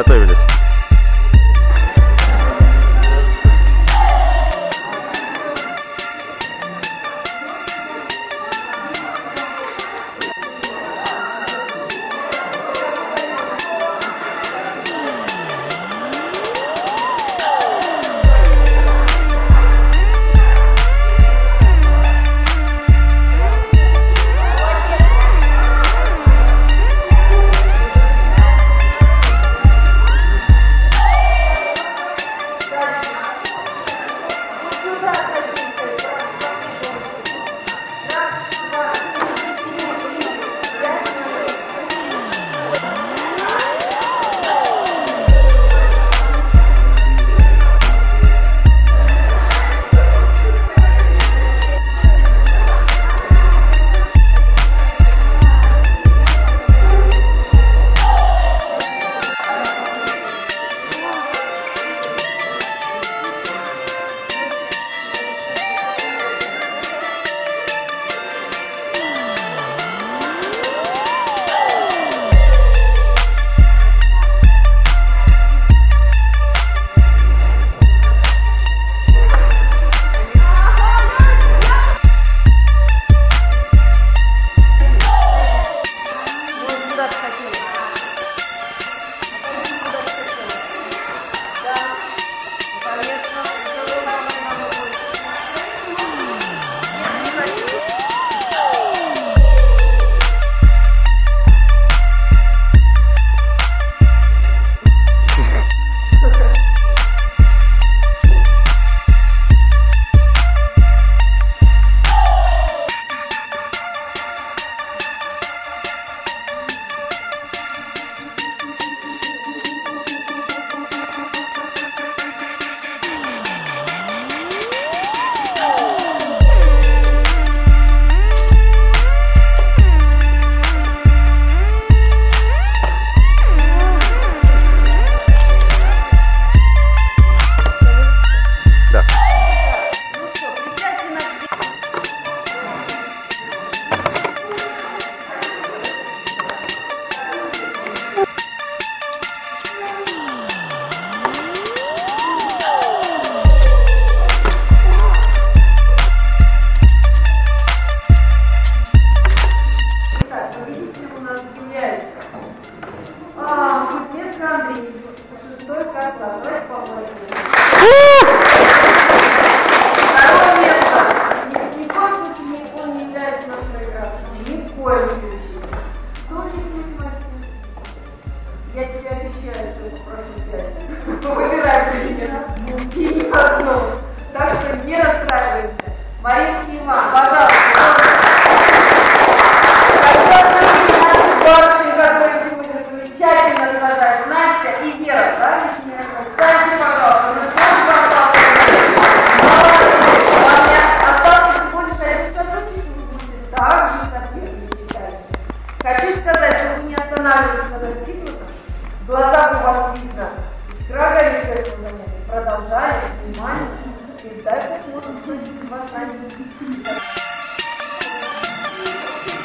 приготовились. Я тебе обещаю, что это прошлый 5. Выбирай президента. И не одну. Так что не расстраивайся. Маринский Иван, пожалуйста. Барышни, которые сегодня замечательно сажают. Настя и Вера, да? Станьте, пожалуйста. Осталось всего лишь один шажочек, вы будете так же соперничать дальше. Хочу сказать, что вы не останавливаетесь на достигнутом. В глазах у вас видно искра горит этого занятия. Продолжаем, внимание, и дай как можно быть в